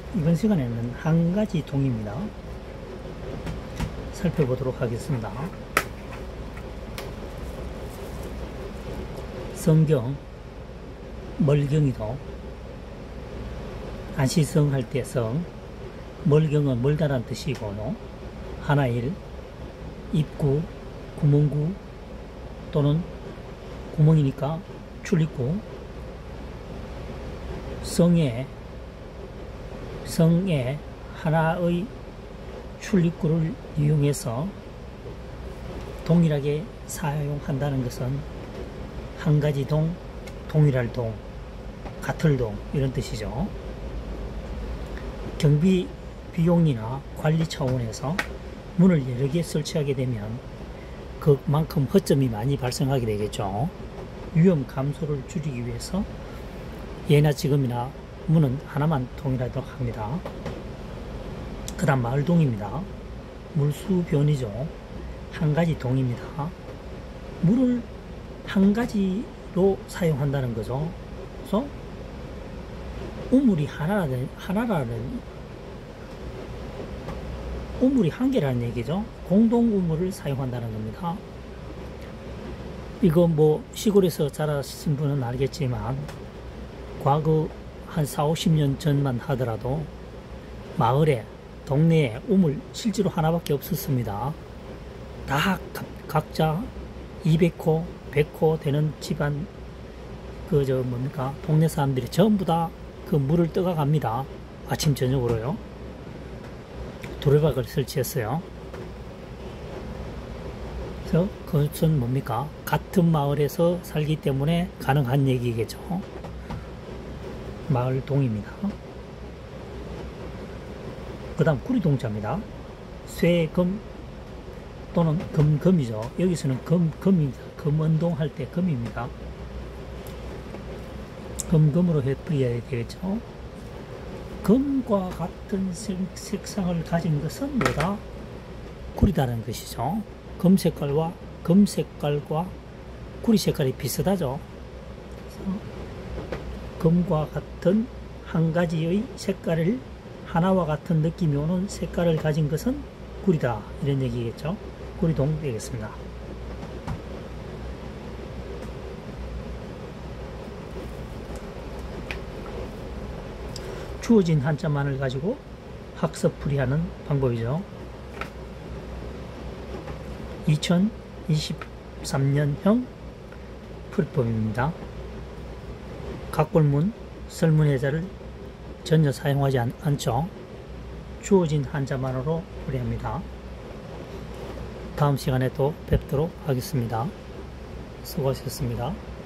이번 시간에는 한 가지 동입니다. 살펴보도록 하겠습니다. 성경, 멀경이도 안시성 할 때 성, 멀경은 멀다란 뜻이고, 하나일, 입구, 구멍구 또는 구멍이니까 출입구, 성에 하나의 출입구를 이용해서 동일하게 사용한다는 것은 한 가지 동, 동일할 동, 같을 동 이런 뜻이죠. 경비 비용이나 관리 차원에서 문을 여러 개 설치하게 되면 그만큼 허점이 많이 발생하게 되겠죠. 위험 감소를 줄이기 위해서 예나 지금이나 문은 하나만 통일하도록 합니다. 그 다음 마을동입니다. 물수변이죠. 한 가지 동입니다. 물을 한 가지로 사용한다는 거죠. 그래서 우물이 우물이 한 개라는 얘기죠. 공동 우물을 사용한다는 겁니다. 이거 뭐 시골에서 자라신 분은 알겠지만 과거 한 40-50년 전만 하더라도 마을에 동네에 우물 실제로 하나밖에 없었습니다. 다 각자 200호, 100호 되는 집안 동네 사람들이 전부 다 그 물을 떠가 갑니다. 아침 저녁으로요. 도로박을 설치했어요. 그래서 그것은 뭡니까? 같은 마을에서 살기 때문에 가능한 얘기겠죠. 마을동입니다. 그 다음 구리동자입니다. 쇠금 또는 금이죠. 여기서는 금입니다. 금운동 할 때 금입니다. 금으로 해버려야 되겠죠. 금과 같은 색상을 가진 것은 뭐다? 구리다는 것이죠. 금 색깔과 구리 색깔이 비슷하죠. 금과 같은 한 가지의 색깔을 하나와 같은 느낌이 오는 색깔을 가진 것은 구리다 이런 얘기겠죠. 구리동 되겠습니다. 주어진 한자만을 가지고 학습풀이하는 방법이죠. 2023년형 풀이법입니다. 각골문, 설문예자를 전혀 사용하지 않죠. 주어진 한자만으로 풀이합니다. 다음 시간에 또 뵙도록 하겠습니다. 수고하셨습니다.